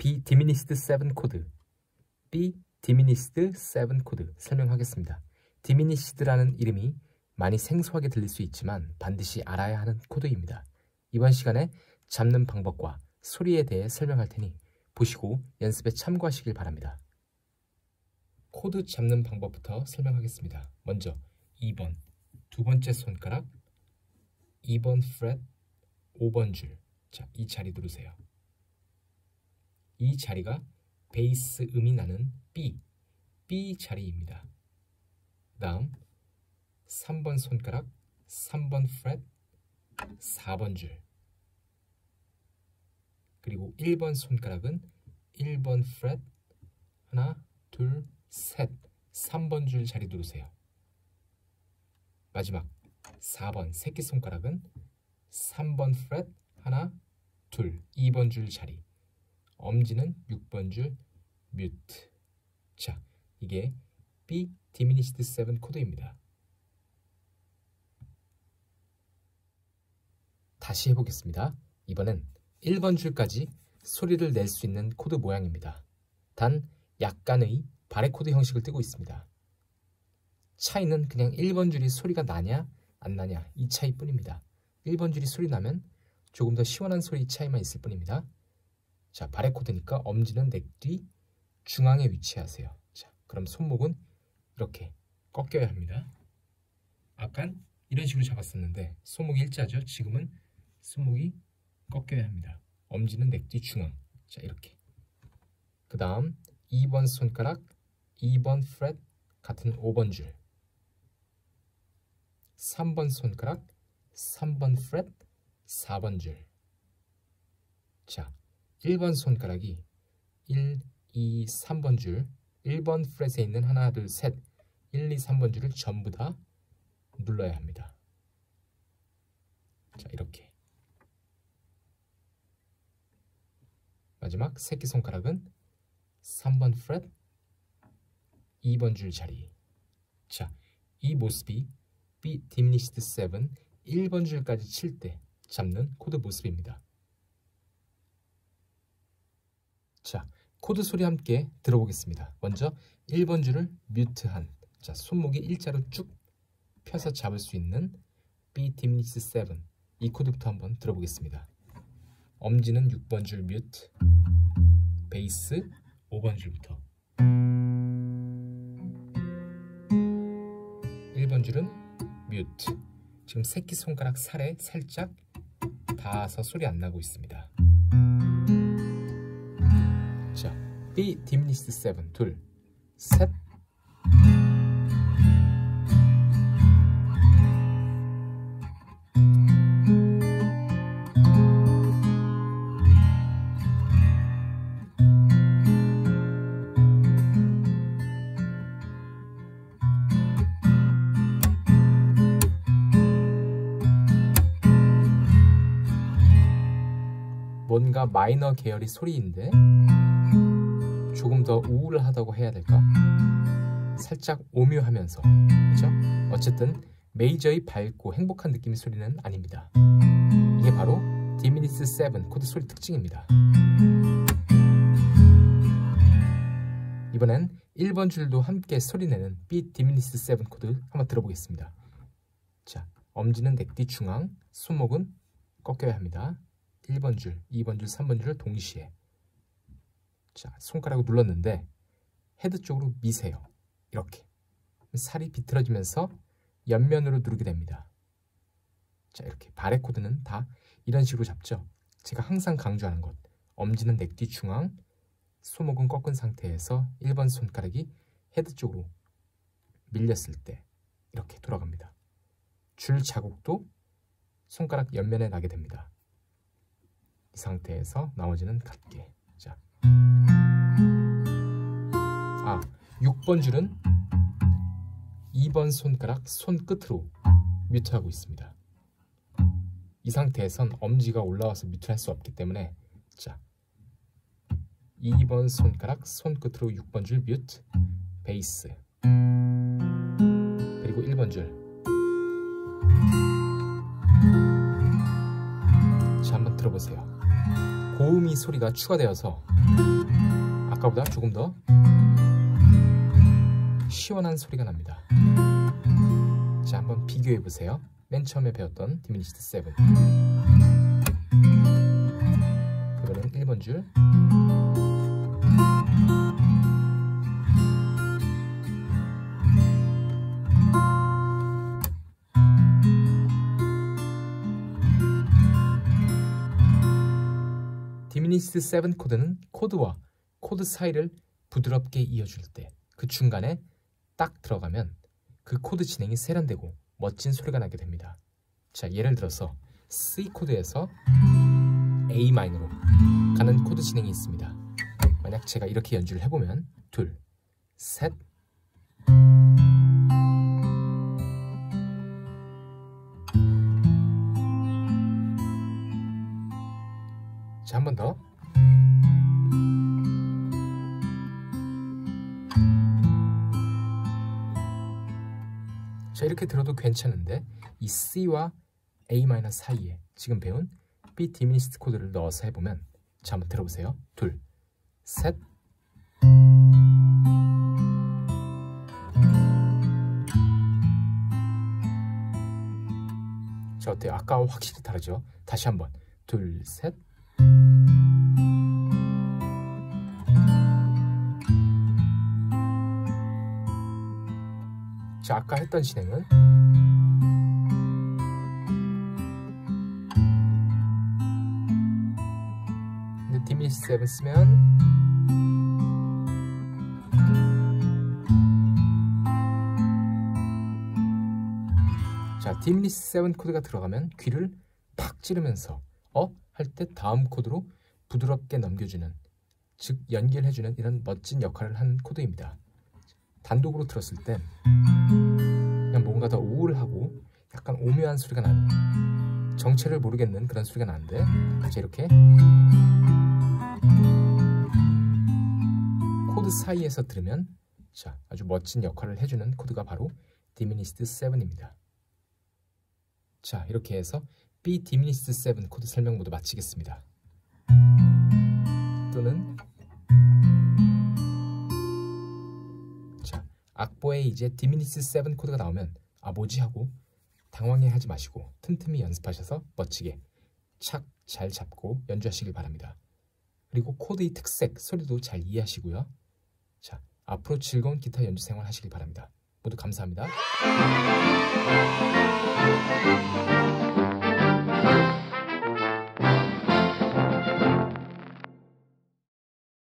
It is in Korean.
B diminished 7 코드, B diminished 7 코드 설명하겠습니다. diminished라는 이름이 많이 생소하게 들릴 수 있지만 반드시 알아야 하는 코드입니다. 이번 시간에 잡는 방법과 소리에 대해 설명할 테니 보시고 연습에 참고하시길 바랍니다. 코드 잡는 방법부터 설명하겠습니다. 먼저 2번, 두 번째 손가락, 2번 fret, 5번 줄. 자, 이 자리 누르세요. 이 자리가 베이스 음이 나는 B 자리입니다. 그 다음 3번 손가락, 3번 fret, 4번 줄. 그리고 1번 손가락은 1번 fret, 하나, 둘, 셋, 3번 줄 자리 누르세요. 마지막 4번 새끼손가락은 3번 fret, 하나, 둘, 2번 줄 자리. 엄지는 6번 줄 뮤트. 자, 이게 B diminished 7 코드입니다. 다시 해보겠습니다. 이번엔 1번 줄까지 소리를 낼 수 있는 코드 모양입니다. 단 약간의 바레코드 형식을 띠고 있습니다. 차이는 그냥 1번 줄이 소리가 나냐 안 나냐 이 차이뿐입니다. 1번 줄이 소리 나면 조금 더 시원한 소리 차이만 있을 뿐입니다. 자, 바레코드니까 엄지는 넥 뒤 중앙에 위치하세요. 자, 그럼 손목은 이렇게 꺾여야 합니다. 아깐 이런 식으로 잡았었는데 손목이 일자죠. 지금은 손목이 꺾여야 합니다. 엄지는 넥 뒤 중앙. 자, 이렇게. 그 다음 2번 손가락, 2번 fret 같은 5번 줄. 3번 손가락, 3번 fret, 4번 줄. 자, 1번 손가락이 1, 2, 3번 줄, 1번 fret에 있는 하나, 둘, 셋, 1, 2, 3번 줄을 전부 다 눌러야 합니다. 자, 이렇게. 마지막 새끼손가락은 3번 fret, 2번 줄 자리. 자, 이 모습이 B diminished 7, 1번 줄까지 칠 때 잡는 코드 모습입니다. 자, 코드 소리 함께 들어보겠습니다. 먼저 1번 줄을 뮤트한, 자, 손목이 일자로 쭉 펴서 잡을 수 있는 B diminished 7, 이 코드부터 한번 들어보겠습니다. 엄지는 6번 줄 뮤트, 베이스 5번 줄부터. 1번 줄은 뮤트. 지금 새끼손가락 살에 살짝 닿아서 소리 안 나고 있습니다. 자, B diminished 7, 둘, 셋. 뭔가 마이너 계열의 소리인데 조금 더 우울하다고 해야 될까? 살짝 오묘하면서, 그렇죠? 어쨌든 메이저의 밝고 행복한 느낌의 소리는 아닙니다. 이게 바로 diminished 7 코드 소리 특징입니다. 이번엔 1번 줄도 함께 소리내는 B diminished 7 코드 한번 들어보겠습니다. 자, 엄지는 넥 뒤 중앙, 손목은 꺾여야 합니다. 1번 줄, 2번 줄, 3번 줄을 동시에. 자, 손가락을 눌렀는데 헤드 쪽으로 미세요. 이렇게. 살이 비틀어지면서 옆면으로 누르게 됩니다. 자, 이렇게 바레코드는 다 이런 식으로 잡죠. 제가 항상 강조하는 것. 엄지는 넥 뒤 중앙, 손목은 꺾은 상태에서 1번 손가락이 헤드 쪽으로 밀렸을 때 이렇게 돌아갑니다. 줄 자국도 손가락 옆면에 나게 됩니다. 이 상태에서 나머지는 같게. 자, 6번 줄은 2번 손가락 손끝으로 뮤트하고 있습니다. 이 상태에선 엄지가 올라와서 뮤트를 할 수 없기 때문에, 자, 2번 손가락 손끝으로 6번 줄 뮤트, 베이스, 그리고 1번 줄. 자, 한번 들어보세요. 고음이 소리가 추가되어서 아까보다 조금 더 시원한 소리가 납니다. 자, 한번 비교해 보세요. 맨 처음에 배웠던 디미니시드 7. 이번엔 1번 줄. 디미니시드 7 코드는 코드와 코드 사이를 부드럽게 이어줄 때 그 중간에 딱 들어가면 그 코드 진행이 세련되고 멋진 소리가 나게 됩니다. 자, 예를 들어서 C 코드에서 A 마이너로 가는 코드 진행이 있습니다. 만약 제가 이렇게 연주를 해보면 둘, 셋, 자, 한 번 더. 자, 이렇게 들어도 괜찮은데 이 C와 A 마이너 사이에 지금 배운 B 디미니시드 코드를 넣어서 해보면, 자, 한번 들어보세요. 둘, 셋, 자, 어때요? 아까와 확실히 다르죠? 다시 한번. 둘, 셋, 자, 아까 했던 진행은 근데 디미니시드 7 쓰면 자, 디미니시드 7 코드가 들어가면 귀를 팍 찌르면서 할 때 다음 코드로 부드럽게 넘겨주는, 즉 연결해주는 이런 멋진 역할을 한 코드입니다. 단독으로 들었을 땐 그냥 뭔가 더 우울하고 약간 오묘한 소리가 나는, 정체를 모르겠는 그런 소리가 나는데, 자, 이렇게 코드 사이에서 들으면 자, 아주 멋진 역할을 해주는 코드가 바로 디미니시드 7입니다. 자, 이렇게 해서 B 디미니시드 7 코드 설명 모두 마치겠습니다. 또는 자, 악보에 이제 디미니시드 7 코드가 나오면 뭐지 하고 당황해하지 마시고 틈틈이 연습하셔서 멋지게 착 잘 잡고 연주하시길 바랍니다. 그리고 코드의 특색, 소리도 잘 이해하시고요. 자, 앞으로 즐거운 기타 연주 생활 하시길 바랍니다. 모두 감사합니다.